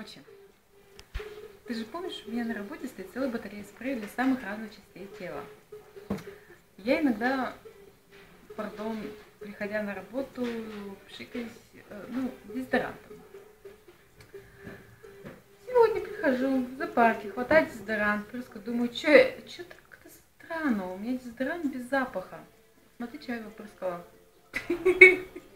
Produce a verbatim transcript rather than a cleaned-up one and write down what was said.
Короче, ты же помнишь, у меня на работе стоит целая батарея спрея для самых разных частей тела. Я иногда, пардон, приходя на работу, пшикаюсь, э, ну, дезодорантом. Сегодня прихожу в зоопарке, хватаю дезодорант, просто думаю, что что-то как-то странно, у меня дезодорант без запаха. Смотри, что я его прыскала.